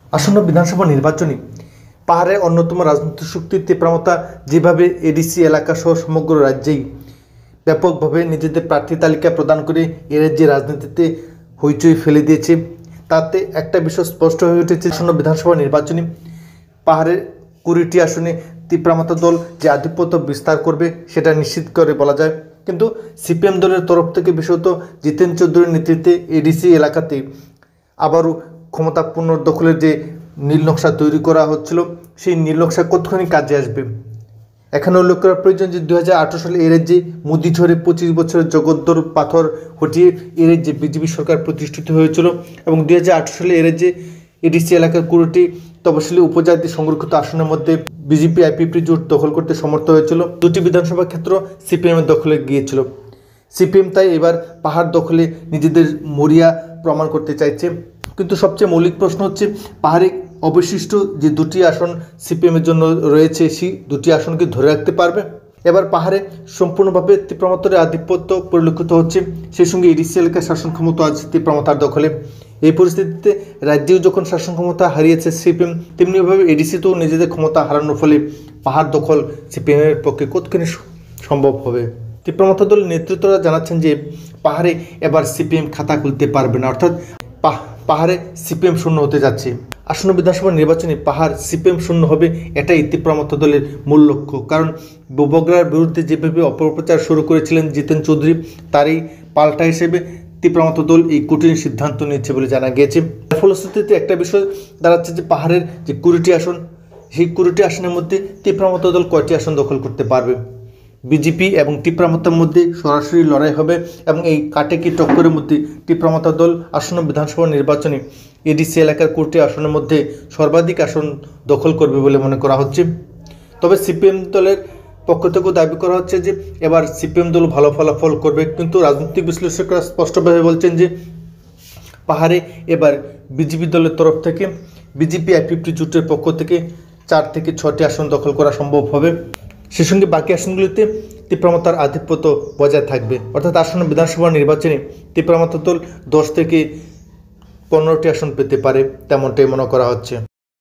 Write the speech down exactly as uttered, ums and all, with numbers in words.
আসন্ন বিধানসভা নির্বাচনে পাহাড়ের অন্যতম রাজনৈতিক শক্তির তীব্রতা যেভাবে এডিসি এলাকা সহ সমগ্র রাজ্যেই ব্যাপকভাবে নিজেদের প্রার্থী তালিকা প্রদান করে এ রাজ্যে রাজনীতিতে হইচই ফেলে দিয়েছে, তাতে একটা বিষয় স্পষ্ট হয়ে উঠেছে। আসন্ন বিধানসভা নির্বাচনে পাহাড়ের কুড়িটি আসনে তীব্রতা দল যে আধিপত্য বিস্তার করবে সেটা নিশ্চিত করে বলা যায়। কিন্তু সিপিএম দলের তরফ থেকে বিশেষত জিতেন চৌধুরীর নেতৃত্বে এডিসি এলাকাতে আবারও ক্ষমতা পুনর্দখলের যে নীলনকশা তৈরি করা হচ্ছিল, সেই নীলনকশা কতখানি কাজে আসবে এখানে উল্লেখ করা প্রয়োজন যে দু হাজার আঠারো সালে এ রাজ্যে মুদি ঝড়ে পঁচিশ বছরের জগদ্দর পাথর হটিয়ে এ রাজ্যে বিজেপি সরকার প্রতিষ্ঠিত হয়েছিল এবং দুই হাজার আঠারো সালে এ রাজ্যে এডিসি এলাকার কুড়িটি তপশিলি উপজাতি সংরক্ষিত আসনের মধ্যে বিজেপি আইপিপি জোট দখল করতে সমর্থ হয়েছিল। দুটি বিধানসভা ক্ষেত্র সিপিএমের দখলে গিয়েছিল। সিপিএম তাই এবার পাহাড় দখলে নিজেদের মরিয়া প্রমাণ করতে চাইছে। কিন্তু সবচেয়ে মৌলিক প্রশ্ন হচ্ছে, পাহাড়ে অবশিষ্ট যে দুটি আসন সিপিএমের জন্য রয়েছে, সেই দুটি আসনকে ধরে রাখতে পারবে? এবার পাহাড়ে সম্পূর্ণভাবে তীব্রমাত্রার আধিপত্য পরিলক্ষিত হচ্ছে, সেই সঙ্গে এডিসি এলাকার শাসন ক্ষমতা আছে তীব্রমাত্রার দখলে। এই পরিস্থিতিতে রাজ্যেও যখন শাসন ক্ষমতা হারিয়েছে সিপিএম, তেমনিভাবে এডিসিতেও নিজেদের ক্ষমতা হারানোর ফলে পাহাড় দখল সিপিএমের পক্ষে কতখানি সম্ভব হবে? তীব্রমাত্রা দলের নেতৃত্বরা জানাচ্ছেন যে পাহাড়ে এবার সিপিএম খাতা খুলতে পারবে না, অর্থাৎ পাহাড়ে সিপিএম শূন্য হতে যাচ্ছে। আসন্ন বিধানসভা নির্বাচনে পাহাড় সিপিএম শূন্য হবে, এটাই তীব্রমাত্রা দলের মূল লক্ষ্য। কারণ বগরার বিরুদ্ধে যেভাবে অপপ্রচার শুরু করেছিলেন জিতেন চৌধুরী, তারই পাল্টা হিসেবে তীব্রমাত্রা দল এই কঠিন সিদ্ধান্ত নিচ্ছে বলে জানা গিয়েছে। ফলশ্রুতিতে একটা বিষয় দাঁড়াচ্ছে যে পাহাড়ের যে কুড়িটি আসন, সেই কুড়িটি আসনের মধ্যে তীব্রমাত্রা দল কয়টি আসন দখল করতে পারবে? বিজেপি এবং তীব্রমাত্রার মধ্যে সরাসরি লড়াই হবে এবং এই কাটেকি টক্করের মধ্যে তীব্রমাত্রা দল আসন্ন বিধানসভা নির্বাচনে এডিসি এলাকার কুড়িটি আসনের মধ্যে সর্বাধিক আসন দখল করবে বলে মনে করা হচ্ছে। তবে সিপিএম দলের পক্ষ থেকেও দাবি করা হচ্ছে যে এবার সিপিএম দল ভালো ফলাফল করবে, কিন্তু রাজনৈতিক বিশ্লেষকরা স্পষ্টভাবে বলছেন যে পাহাড়ে এবার বিজেপি দলের তরফ থেকে বিজেপি আইপিপি জোটের পক্ষ থেকে চার থেকে ছটি আসন দখল করা সম্ভব হবে। সে সঙ্গে বাকি আসনগুলিতে তীব্রমাত্রার আধিপত্য বজায় থাকবে, অর্থাৎ আসন্ন বিধানসভা নির্বাচনে তীব্রমাত্রা দল দশ থেকে পনেরোটি আসন পেতে পারে, তেমনটাই মনে করা হচ্ছে।